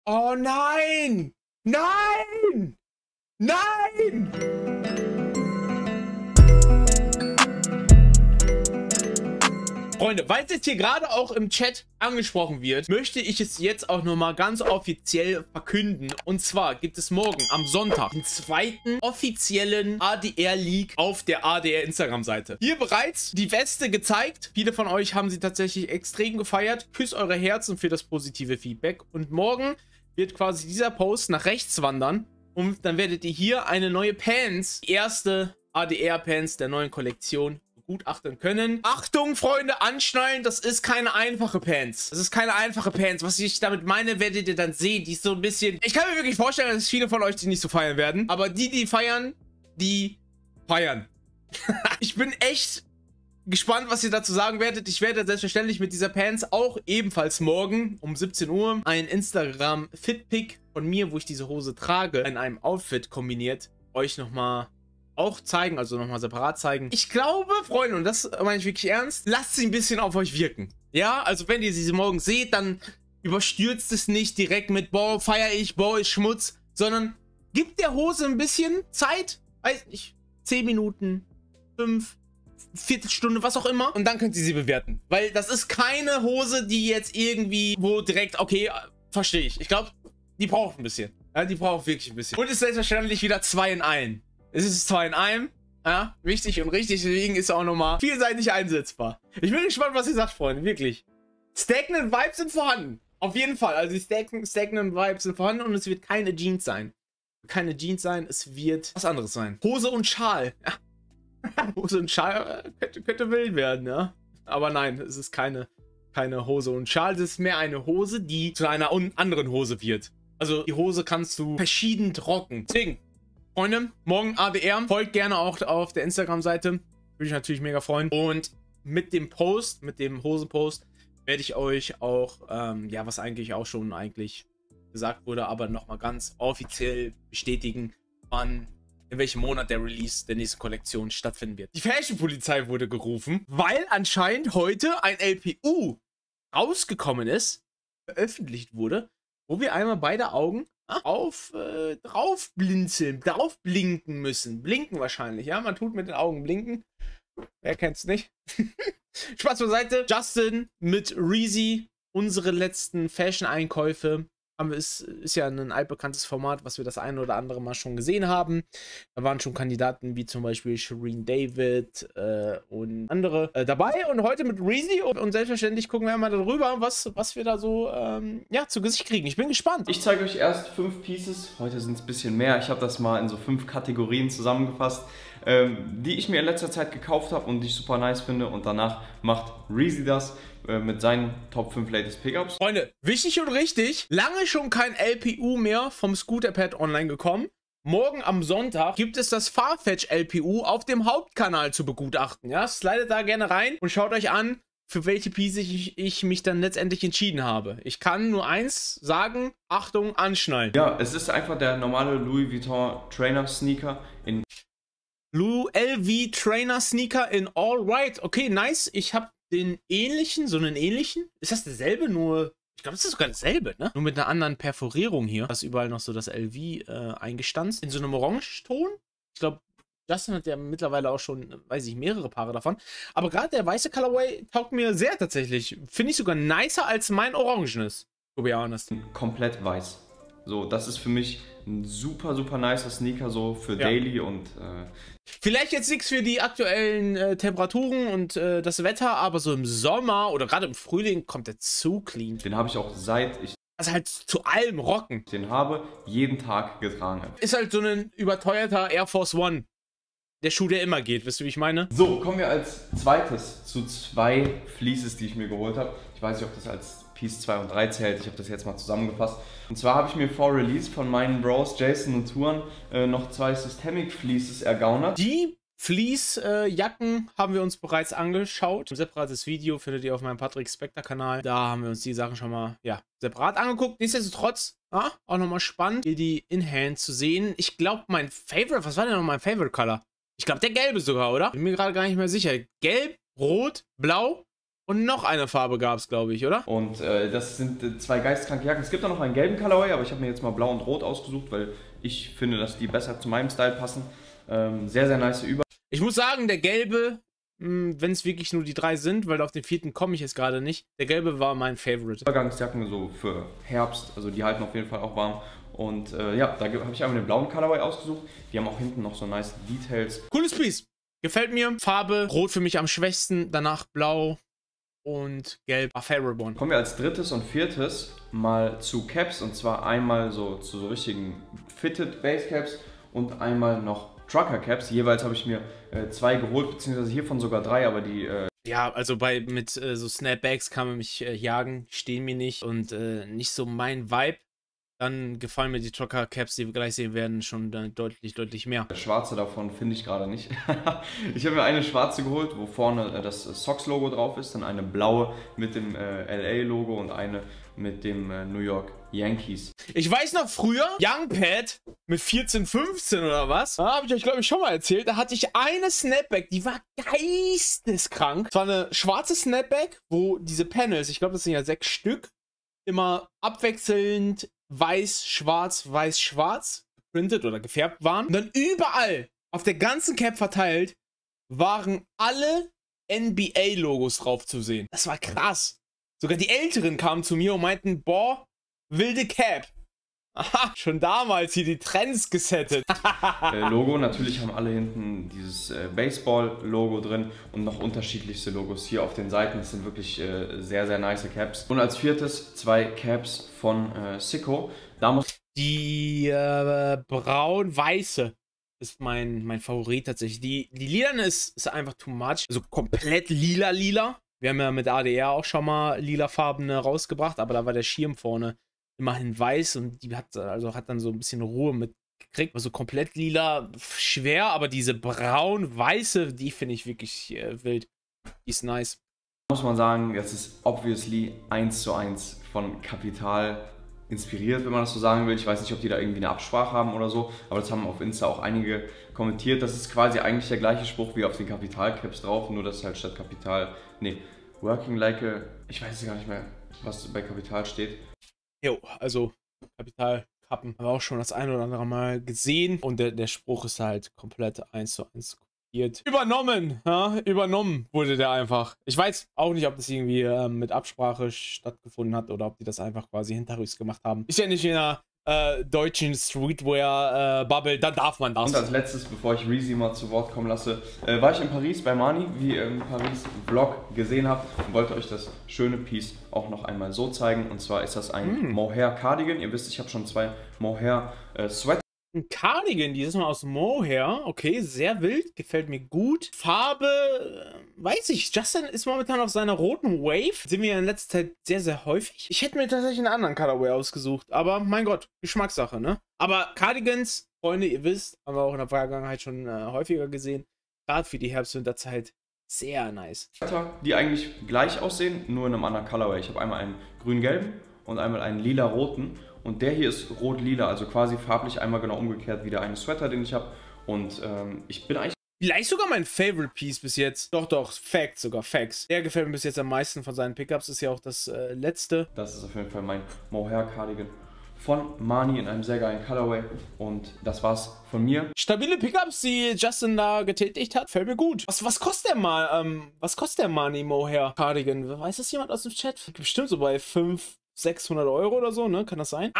Oh nein! Nein! Nein! Freunde, weil es jetzt hier gerade auch im Chat angesprochen wird, möchte ich es jetzt auch nochmal ganz offiziell verkünden. Und zwar gibt es morgen am Sonntag den zweiten offiziellen ADR-Leak auf der ADR Instagram-Seite. Hier bereits die Weste gezeigt. Viele von euch haben sie tatsächlich extrem gefeiert. Küsst eure Herzen für das positive Feedback. Und morgen wird quasi dieser Post nach rechts wandern. Und dann werdet ihr hier eine neue Pants, die erste ADR-Pants der neuen Kollektion, begutachten können. Achtung, Freunde, anschnallen, das ist keine einfache Pants. Das ist keine einfache Pants. Was ich damit meine, werdet ihr dann sehen. Die ist so ein bisschen... Ich kann mir wirklich vorstellen, dass es viele von euch die nicht so feiern werden. Aber die feiern, die feiern. Ich bin echt gespannt, was ihr dazu sagen werdet. Ich werde selbstverständlich mit dieser Pants auch ebenfalls morgen um 17 Uhr ein Instagram-Fit-Pick von mir, wo ich diese Hose trage, in einem Outfit kombiniert, euch nochmal auch zeigen, also nochmal separat zeigen. Ich glaube, Freunde, und das meine ich wirklich ernst, lasst sie ein bisschen auf euch wirken. Ja, also wenn ihr sie morgen seht, dann überstürzt es nicht direkt mit, boah, feier ich, boah, ist Schmutz, sondern gibt der Hose ein bisschen Zeit, weiß nicht, 10 Minuten, 5, Viertelstunde, was auch immer, und dann könnt ihr sie bewerten. Weil das ist keine Hose, die jetzt irgendwie, wo direkt, okay, verstehe ich. Ich glaube, die braucht ein bisschen. Ja, die braucht wirklich ein bisschen. Und ist selbstverständlich wieder 2 in 1. Es ist 2 in 1. Ja, wichtig und richtig, deswegen ist er auch nochmal vielseitig einsetzbar. Ich bin gespannt, was ihr sagt, Freunde, wirklich. Stagnant Vibes sind vorhanden. Auf jeden Fall. Also die Stagnant Vibes sind vorhanden und es wird keine Jeans sein. Keine Jeans sein, es wird was anderes sein. Hose und Schal. Ja. Hose und Schal könnte wild werden, ja. Aber nein, es ist keine Hose und Schal. Es ist mehr eine Hose, die zu einer anderen Hose wird. Also die Hose kannst du verschieden rocken. Deswegen, Freunde, morgen ADR. Folgt gerne auch auf der Instagram-Seite. Würde ich natürlich mega freuen. Und mit dem Post, mit dem Hosenpost, werde ich euch auch, ja, was eigentlich auch schon gesagt wurde, aber nochmal ganz offiziell bestätigen, wann, in welchem Monat der Release der nächsten Kollektion stattfinden wird. Die Fashion-Polizei wurde gerufen, weil anscheinend heute ein LPU rausgekommen ist, veröffentlicht wurde, wo wir einmal beide Augen drauf blinken müssen. Blinken wahrscheinlich, ja? Man tut mit den Augen blinken. Wer kennt's nicht? Spaß beiseite. Justin mit Reezy, unsere letzten Fashion-Einkäufe. Ist ja ein altbekanntes Format, was wir das eine oder andere Mal schon gesehen haben. Da waren schon Kandidaten wie zum Beispiel Shireen David und andere dabei. Und heute mit Reezy und selbstverständlich gucken wir mal darüber, was wir da so ja, zu Gesicht kriegen. Ich bin gespannt. Ich zeige euch erst 5 Pieces. Heute sind es ein bisschen mehr. Ich habe das mal in so 5 Kategorien zusammengefasst, die ich mir in letzter Zeit gekauft habe und die ich super nice finde. Und danach macht Reezy das mit seinen Top 5 Latest Pickups. Freunde, wichtig und richtig, lange schon kein LPU mehr vom Scooterpad online gekommen. Morgen am Sonntag gibt es das Farfetch LPU auf dem Hauptkanal zu begutachten. Ja, slidet da gerne rein und schaut euch an, für welche Pieces ich mich dann letztendlich entschieden habe. Ich kann nur eins sagen, Achtung, anschnallen. Ja, es ist einfach der normale Louis Vuitton Trainer Sneaker in LV Trainer Sneaker in All White. Okay, nice. Ich habe den ähnlichen, so einen ähnlichen. Ist das derselbe, nur... Ich glaube, es ist sogar dasselbe, ne? Nur mit einer anderen Perforierung hier. Da ist überall noch so das LV eingestanzt. In so einem Orangeton. Ich glaube, Justin hat ja mittlerweile auch schon, weiß ich, mehrere Paare davon. Aber gerade der weiße Colorway taugt mir sehr tatsächlich. Finde ich sogar nicer als mein orangenes. To be honest. Komplett weiß. So, das ist für mich ein super, super nicer Sneaker so für Daily und... Vielleicht jetzt nichts für die aktuellen Temperaturen und das Wetter, aber so im Sommer oder gerade im Frühling kommt der zu clean. Den habe ich auch seit ich... Also halt zu allem rocken. Den habe jeden Tag getragen. Ist halt so ein überteuerter Air Force One. Der Schuh, der immer geht, wisst ihr, wie ich meine? So, kommen wir als zweites zu 2 Fleeces, die ich mir geholt habe. Ich weiß nicht, ob das als Piece 2 und 3 zählt. Ich habe das jetzt mal zusammengefasst. Und zwar habe ich mir vor Release von meinen Bros Jason und Tuan noch 2 Systemic Fleeces ergaunert. Die Fleece-Jacken haben wir uns bereits angeschaut. Ein separates Video findet ihr auf meinem Patrick Spector Kanal. Da haben wir uns die Sachen schon mal, ja, separat angeguckt. Nichtsdestotrotz, auch nochmal spannend, hier die In-Hand zu sehen. Ich glaube, mein Favorite, was war denn noch mein Favorite Color? Ich glaube, der gelbe sogar, oder? Bin mir gerade gar nicht mehr sicher. Gelb, Rot, Blau Und noch eine Farbe gab es, glaube ich, oder? Und das sind zwei geisteskranke Jacken. Es gibt auch noch einen gelben Colorway, aber ich habe mir jetzt mal blau und rot ausgesucht, weil ich finde, dass die besser zu meinem Style passen. Sehr, sehr nice Ich muss sagen, der gelbe, wenn es wirklich nur die 3 sind, weil auf den 4. komme ich jetzt gerade nicht. Der gelbe war mein Favorite. Übergangsjacken so für Herbst, also die halten auf jeden Fall auch warm. Und ja, da habe ich einmal den blauen Colorway ausgesucht. Die haben auch hinten noch so nice Details. Cooles Piece. Gefällt mir. Farbe, rot für mich am schwächsten, danach blau und gelb. Favorite one. Kommen wir als drittes und viertes mal zu Caps. Und zwar einmal so zu so richtigen Fitted Base Caps und einmal noch Trucker Caps. Jeweils habe ich mir 2 geholt, beziehungsweise hiervon sogar 3, aber die... Ja, also mit so Snapbacks kann man mich jagen, stehen mir nicht und nicht so mein Vibe. Dann gefallen mir die Trucker Caps, die wir gleich sehen werden, schon deutlich mehr. Der schwarze davon finde ich gerade nicht. Ich habe mir eine schwarze geholt, wo vorne das Sox-Logo drauf ist, dann eine blaue mit dem LA-Logo und eine mit dem New York Yankees. Ich weiß noch früher, Young Pat mit 14, 15 oder was, da habe ich euch, glaube ich, schon mal erzählt, da hatte ich eine Snapback, die war geisteskrank. Es war eine schwarze Snapback, wo diese Panels, ich glaube, das sind ja 6 Stück, immer abwechselnd weiß, schwarz, geprintet oder gefärbt waren. Und dann überall, auf der ganzen Cap verteilt, waren alle NBA-Logos drauf zu sehen. Das war krass. Sogar die Älteren kamen zu mir und meinten, boah, wilde Cap. Aha, schon damals hier die Trends gesettet. Logo, natürlich haben alle hinten dieses Baseball-Logo drin und noch unterschiedlichste Logos hier auf den Seiten. Das sind wirklich sehr, sehr nice Caps. Und als viertes 2 Caps von Sicko. Da muss die braun-weiße ist mein Favorit tatsächlich. Die lilane ist einfach too much. Also komplett lila. Wir haben ja mit ADR auch schon mal lilafarbene rausgebracht, aber da war der Schirm vorne immerhin weiß und die hat dann so ein bisschen Ruhe mitgekriegt. Also komplett lila, schwer, aber diese braun-weiße, die finde ich wirklich wild. Die ist nice. Muss man sagen, das ist obviously 1:1 von Kapital inspiriert, wenn man das so sagen will. Ich weiß nicht, ob die da irgendwie eine Absprache haben oder so, aber das haben auf Insta auch einige kommentiert. Das ist quasi eigentlich der gleiche Spruch wie auf den Kapital-Caps drauf, nur dass halt statt Kapital, Working like a, ich weiß gar nicht mehr, was bei Kapital steht. Jo, also Kapitalkappen haben wir auch schon das ein oder andere Mal gesehen und der Spruch ist halt komplett 1:1 kopiert. Übernommen wurde der einfach. Ich weiß auch nicht, ob das irgendwie mit Absprache stattgefunden hat oder ob die das einfach quasi hinterrücks gemacht haben. Ist ja nicht in einer deutschen Streetwear-Bubble, dann darf man das. Und als letztes, bevor ich Reezy mal zu Wort kommen lasse, war ich in Paris bei Mani, wie ihr im Paris-Vlog gesehen habt, und wollte euch das schöne Piece auch noch einmal so zeigen. Und zwar ist das ein Mohair Cardigan. Ihr wisst, ich habe schon 2 Mohair Sweat. Ein Cardigan, dieses Mal aus Mohair. Okay, sehr wild, gefällt mir gut. Farbe, weiß ich, Justin ist momentan auf seiner roten Wave. Sehen wir ja in letzter Zeit sehr, sehr häufig. Ich hätte mir tatsächlich einen anderen Colorway ausgesucht, aber mein Gott, Geschmackssache, ne? Aber Cardigans, Freunde, ihr wisst, haben wir auch in der Vergangenheit schon häufiger gesehen. Gerade für die Herbst-Winterzeit sehr nice. Die eigentlich gleich aussehen, nur in einem anderen Colorway. Ich habe einmal einen grün-gelben und einmal einen lila-roten. Und der hier ist rot-lila, also quasi farblich einmal genau umgekehrt wie der eine Sweater, den ich habe. Und ich bin eigentlich... Vielleicht sogar mein Favorite Piece bis jetzt. Doch, Facts. Der gefällt mir bis jetzt am meisten von seinen Pickups. Ist ja auch das letzte. Das ist auf jeden Fall mein Mohair Cardigan von Mani in einem sehr geilen Colorway. Und das war's von mir. Stabile Pickups, die Justin da getätigt hat. Fällt mir gut. Was kostet der mal? Was kostet der Mani Mohair Cardigan? Weiß das jemand aus dem Chat? Bestimmt so bei 600 Euro oder so, ne? Kann das sein?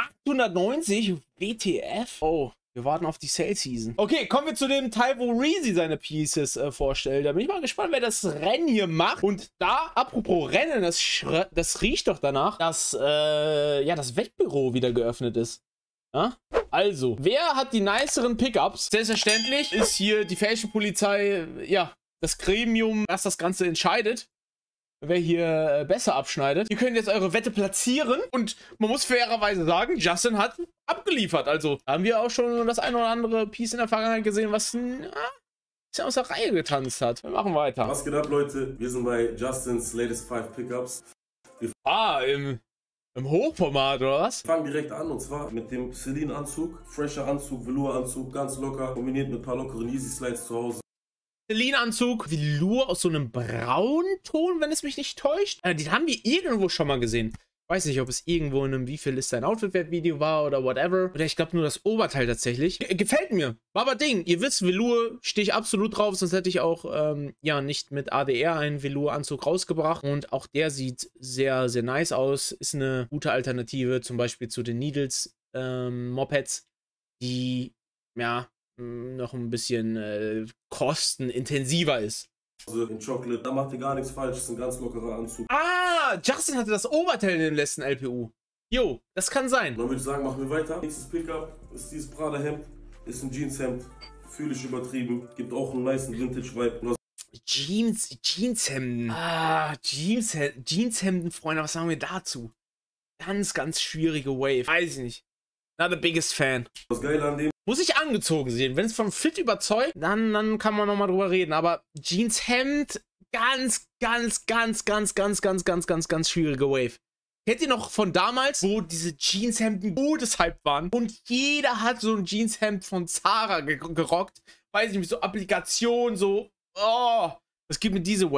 890 WTF? Oh, wir warten auf die Sale Season. Okay, kommen wir zu dem Teil, wo Reezy seine Pieces vorstellt. Da bin ich mal gespannt, wer das Rennen hier macht. Und da, apropos Rennen, das riecht doch danach, dass ja, das Wettbüro wieder geöffnet ist. Ja? Also, wer hat die niceren Pickups? Selbstverständlich ist hier die Fashion-Polizei, ja, das Gremium, das das Ganze entscheidet, wer hier besser abschneidet. Ihr könnt jetzt eure Wette platzieren und man muss fairerweise sagen, Justin hat abgeliefert. Also haben wir auch schon das ein oder andere Piece in der Vergangenheit gesehen, was ein bisschen aus der Reihe getanzt hat. Wir machen weiter. Was geht ab, Leute? Wir sind bei Justins Latest 5 Pickups. Im Hochformat, oder was? Wir fangen direkt an und zwar mit dem Celine-Anzug. Fresher Anzug, Velour-Anzug, ganz locker, kombiniert mit ein paar lockeren Easy Slides zu Hause. Lean-Anzug. Velour aus so einem Braunton, wenn es mich nicht täuscht. Den haben wir irgendwo schon mal gesehen. Weiß nicht, ob es irgendwo in einem Wie viel ist dein Outfit-Video war oder whatever. Oder ich glaube nur das Oberteil tatsächlich. Gefällt mir. War aber Ding. Ihr wisst, Velour stehe ich absolut drauf. Sonst hätte ich auch, ja, nicht mit ADR einen Velour-Anzug rausgebracht. Und auch der sieht sehr, sehr nice aus. Ist eine gute Alternative zum Beispiel zu den Needles Mopeds, die, ja, noch ein bisschen kostenintensiver ist. Also in Chocolate, da macht ihr gar nichts falsch, ist ein ganz lockerer Anzug. Ah, Justin hatte das Oberteil in dem letzten LPU. Jo, das kann sein. Dann würde ich sagen, machen wir weiter. Nächstes Pickup ist dieses Prada-Hemd, ist ein Jeanshemd, fühle ich übertrieben, gibt auch einen nice Vintage-Vibe. Jeanshemden. Ah, Jeanshemden, Freunde, was sagen wir dazu? Ganz, ganz schwierige Wave. Weiß ich nicht. Not the biggest fan. Das Geile an dem Muss ich angezogen sehen. Wenn es vom Fit überzeugt, dann kann man nochmal drüber reden. Aber Jeanshemd, ganz schwierige Wave. Kennt ihr noch von damals, wo diese Jeanshemden gutes Hype waren? Und jeder hat so ein Jeanshemd von Zara gerockt. Weiß ich nicht, so Applikation, so. Oh, das gibt mir diese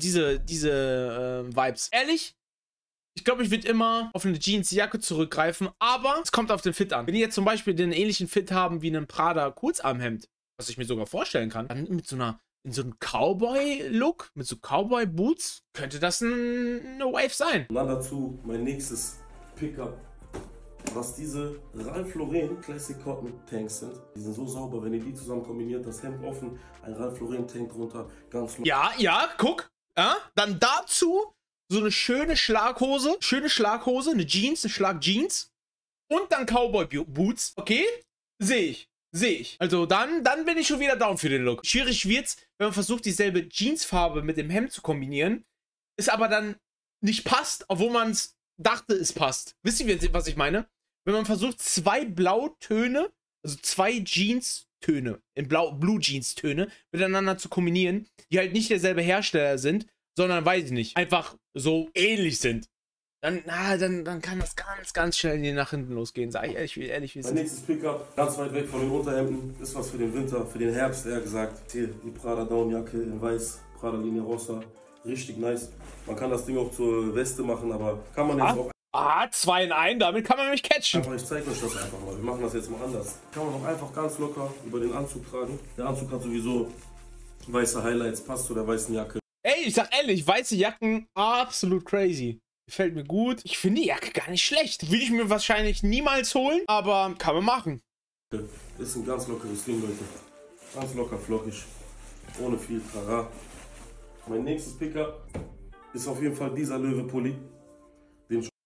Vibes. Ehrlich? Ich glaube, ich würde immer auf eine Jeansjacke zurückgreifen, aber es kommt auf den Fit an. Wenn die jetzt zum Beispiel den ähnlichen Fit haben wie einen Prada Kurzarmhemd, was ich mir sogar vorstellen kann, dann mit so einem Cowboy-Look, mit so Cowboy-Boots, könnte das eine Wave sein. Und dann dazu mein nächstes Pickup, was diese Ralph Lauren Classic Cotton Tanks sind. Die sind so sauber, wenn ihr die zusammen kombiniert, das Hemd offen, ein Ralph Lauren Tank drunter, ganz locker. Ja, guck. Ja? Dann dazu so eine schöne Schlaghose, eine Jeans, eine Schlag-Jeans und dann Cowboy-Boots. Okay? Sehe ich. Also dann bin ich schon wieder down für den Look. Schwierig wird's, wenn man versucht, dieselbe Jeansfarbe mit dem Hemd zu kombinieren, es aber dann nicht passt, obwohl man es dachte, es passt. Wisst ihr, was ich meine? Wenn man versucht, zwei Blautöne, also zwei Jeans-Töne, in Blue Jeans-Töne, miteinander zu kombinieren, die halt nicht derselbe Hersteller sind, sondern, weiß ich nicht, einfach so ähnlich sind. Dann kann das ganz schnell nach hinten losgehen. Sag ich ehrlich wie es ist. Mein nächstes Pickup, ganz weit weg von den Unterhemden, ist was für den Winter, für den Herbst eher gesagt. Hier, die Prada Downjacke in weiß, Prada Linea Rossa, richtig nice. Man kann das Ding auch zur Weste machen, aber kann man jetzt auch... 2 in 1, damit kann man mich catchen. Ich zeige euch das einfach mal, wir machen das jetzt mal anders. Kann man auch einfach ganz locker über den Anzug tragen. Der Anzug hat sowieso weiße Highlights, passt zu der weißen Jacke. Ey, ich sag ehrlich, weiße Jacken, absolut crazy. Gefällt mir gut. Ich finde die Jacke gar nicht schlecht. Will ich mir wahrscheinlich niemals holen, aber kann man machen. Ist ein ganz lockeres Ding, Leute. Ganz locker, flockig. Ohne viel Trara. Mein nächstes Pickup ist auf jeden Fall dieser Löwe-Pulli. Den ich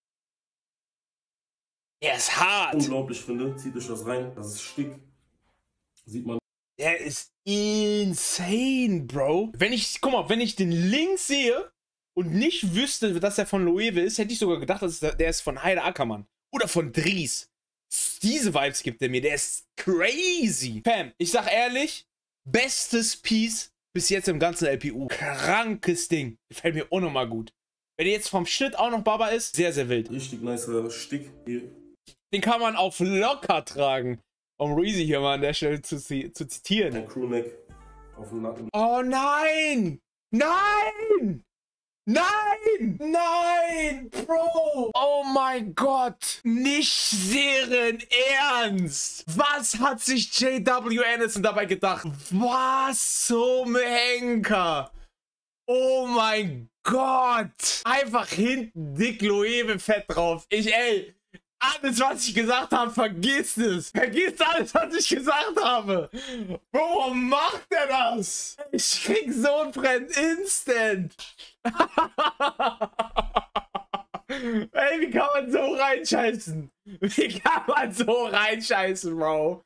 ist hart. unglaublich finde. Zieht euch das rein. Das ist Stick. Sieht man. Der ist insane, Bro. Guck mal, wenn ich den links sehe und nicht wüsste, dass er von Loewe ist, hätte ich sogar gedacht, der ist von Heide Ackermann. Oder von Dries. Diese Vibes gibt er mir. Der ist crazy. Fam, ich sag ehrlich, bestes Piece bis jetzt im ganzen LPU. Krankes Ding. Gefällt mir auch nochmal gut. Wenn der jetzt vom Schnitt auch noch Baba ist, sehr, sehr wild. Richtig nicer Stick hier. Den kann man auf locker tragen. Um Reezy hier mal an der Stelle zu zitieren. Ein Crewneck auf dem Nacken. Oh nein! Nein! Nein! Nein! Bro! Oh mein Gott! Nicht deren Ernst! Was hat sich J.W. Anderson dabei gedacht? Was zum Henker? Oh mein Gott! Einfach hinten dick Loewe Fett drauf. Ey, alles, was ich gesagt habe, vergiss es. Vergiss alles, was ich gesagt habe. Warum macht er das? Ich krieg so ein Brenn instant. Ey, wie kann man so reinscheißen? Wie kann man so reinscheißen, Bro?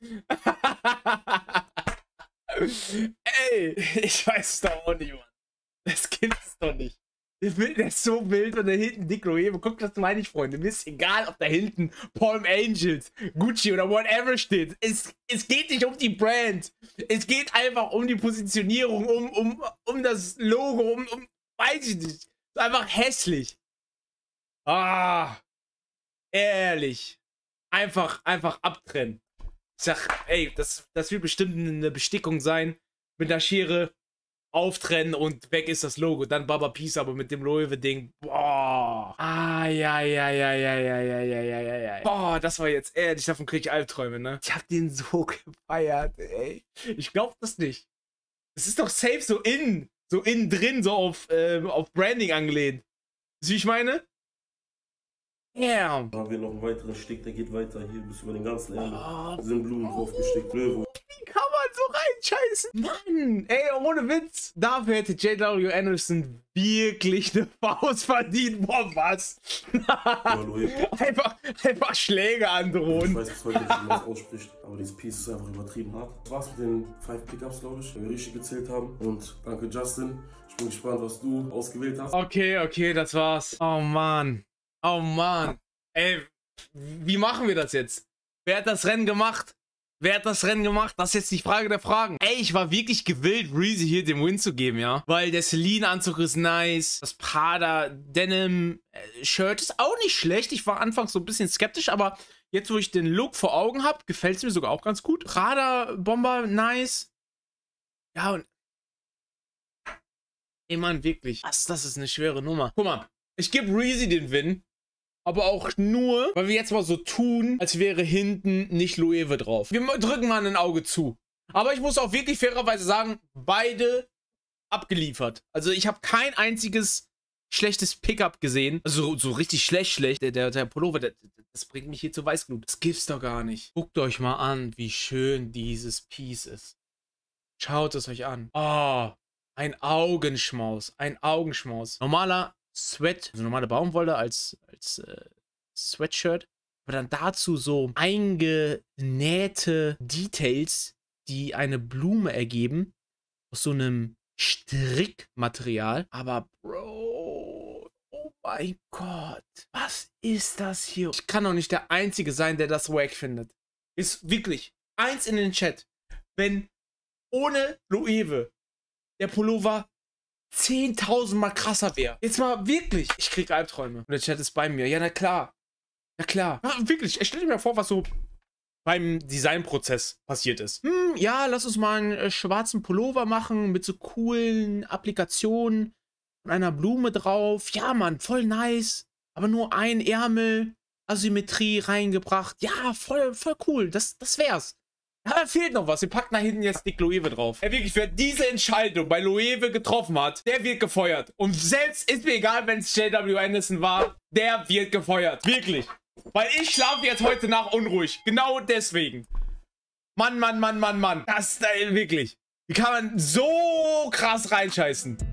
Ey, ich weiß es doch auch nicht, Mann. Das gibt's doch nicht. Der ist so wild und da hinten Dick Loewe. Guckt, das meine ich, Freunde. Mir ist egal, ob da hinten Palm Angels, Gucci oder whatever steht. Es geht nicht um die Brand. Es geht einfach um die Positionierung, um das Logo, weiß ich nicht. Ist einfach hässlich. Ah, ehrlich. Einfach abtrennen. Ich sag, ey, das wird bestimmt eine Bestickung sein. Mit der Schere. auftrennen und weg ist das Logo. Dann Baba Peace, aber mit dem Loewe-Ding. Boah. Ja. Boah, das war jetzt ehrlich, davon kriege ich Albträume, ne? Ich hab den so gefeiert, ey. Ich glaub das nicht. Es ist doch safe so innen drin, so auf Branding angelehnt. Siehst du, wie ich meine? Ja. Da haben wir noch einen weiteren Stick, der geht weiter hier bis über den ganzen Ende. Da sind Blumen draufgestickt, Löwe. Wie kann man so reinscheißen? Mann, ey, ohne Witz. Dafür hätte J.W. Anderson wirklich eine Faust verdient. Boah, was? einfach Schläge androhen. Ich weiß bis heute nicht, wie man das ausspricht, aber dieses Piece ist einfach übertrieben hart. Das war's mit den 5 Pickups, glaube ich, wenn wir richtig gezählt haben. Und danke, Justin. Ich bin gespannt, was du ausgewählt hast. Okay, das war's. Oh Mann. Oh Mann. Ey, wie machen wir das jetzt? Wer hat das Rennen gemacht? Das ist jetzt die Frage der Fragen. Ey, ich war wirklich gewillt, Reezy hier den Win zu geben, ja? Weil der Celine-Anzug ist nice. Das Prada Denim-Shirt ist auch nicht schlecht. Ich war anfangs so ein bisschen skeptisch, aber jetzt, wo ich den Look vor Augen habe, gefällt es mir sogar auch ganz gut. Prada-Bomber, nice. Ja, und... Ey, Mann, wirklich. Das ist eine schwere Nummer. Guck mal, ich gebe Reezy den Win. Aber auch nur, weil wir jetzt mal so tun, als wäre hinten nicht Loewe drauf. Wir drücken mal ein Auge zu. Aber ich muss auch wirklich fairerweise sagen, beide abgeliefert. Also ich habe kein einziges schlechtes Pickup gesehen. Also so richtig schlecht. Der Pullover, das bringt mich hier zur Weißglut. Das gibt's doch gar nicht. Guckt euch mal an, wie schön dieses Piece ist. Schaut es euch an. Oh, ein Augenschmaus. Normaler also normale Baumwolle als Sweatshirt, aber dann dazu so eingenähte Details, die eine Blume ergeben, aus so einem Strickmaterial. Aber Bro, oh mein Gott, was ist das hier? Ich kann doch nicht der Einzige sein, der das wack findet. Ist wirklich eins in den Chat. Wenn ohne Loewe der Pullover 10.000 Mal krasser wäre. Jetzt mal wirklich. Ich krieg Albträume. Und der Chat ist bei mir. Ja, na klar. Ja, wirklich. Stell dir mal vor, was so beim Designprozess passiert ist. Ja, lass uns mal einen schwarzen Pullover machen mit so coolen Applikationen und einer Blume drauf. Ja, Mann, voll nice. Aber nur ein Ärmel, Asymmetrie reingebracht. Ja, voll cool. Das wär's. Ja, da fehlt noch was. Wir packen da hinten jetzt Dick Loewe drauf. Wer wirklich für diese Entscheidung bei Loewe getroffen hat, der wird gefeuert. Und selbst ist mir egal, wenn es J.W. Anderson war, der wird gefeuert. Wirklich. Weil ich schlafe jetzt heute Nacht unruhig. Genau deswegen. Mann. Das ist wirklich. Wie kann man so krass reinscheißen?